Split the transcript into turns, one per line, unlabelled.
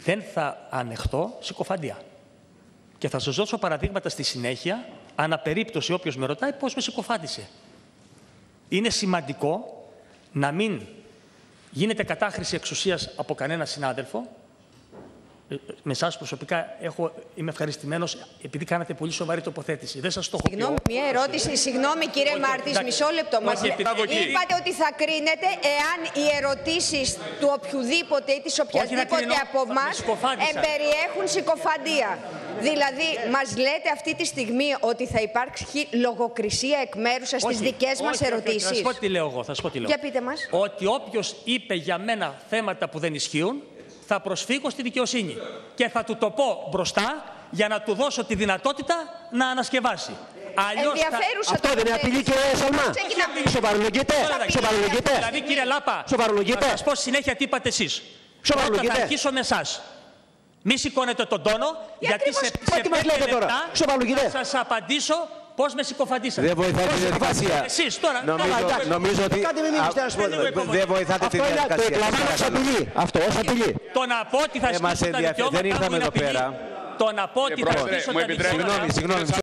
δεν θα ανεχτώ συκοφαντία. Και θα σας δώσω παραδείγματα στη συνέχεια, αναπερίπτωση όποιος με ρωτάει πώς με συκοφάντησε. Είναι σημαντικό να μην γίνεται κατάχρηση εξουσίας από κανένα συνάδελφο. Με εσάς προσωπικά είμαι ευχαριστημένος επειδή κάνατε πολύ σοβαρή τοποθέτηση. Δεν σας το έχω πει.
Συγγνώμη, μια ερώτηση. Συγγνώμη, κύριε Μάρτης, μισό λεπτό. Είπατε ότι θα κρίνετε εάν οι ερωτήσεις του οποιοδήποτε ή της οποιασδήποτε από εμάς εμπεριέχουν συκοφαντία. Δηλαδή, μας λέτε αυτή τη στιγμή ότι θα υπάρξει λογοκρισία εκ μέρους σας στις δικές μας ερωτήσεις.
Θα σας πω τι λέω εγώ.
Για πείτε μας.
Ότι όποιος είπε για μένα θέματα που δεν ισχύουν, θα προσφύγω στη δικαιοσύνη και θα του το πω μπροστά για να του δώσω τη δυνατότητα να ανασκευάσει.
Ενδιαφέρουσα
αυτό δεν είναι απειλή, κύριε Σαλμά? Σοβαρολογείτε.
Δηλαδή, κύριε Λάπα, θα σας πω συνέχεια τι είπατε εσείς. Πρώτα θα αρχίσω με εσάς. Μη σηκώνετε τον τόνο, γιατί σε 5 λεπτά θα σας απαντήσω πώς με συκοφαντήσατε.
Δεν βοηθάτε τη διαδικασία.
Εσείς τώρα.
Νομίζω ότι δεν βοηθάτε τη διαδικασία.
Αυτό ως απειλή.
Το να πω ότι θα ασκήσω τα δικαιώματα μου είναι απειλή. Το να πω ότι θα ασκήσω τα δικαιώματα μου.
Συγγνώμη.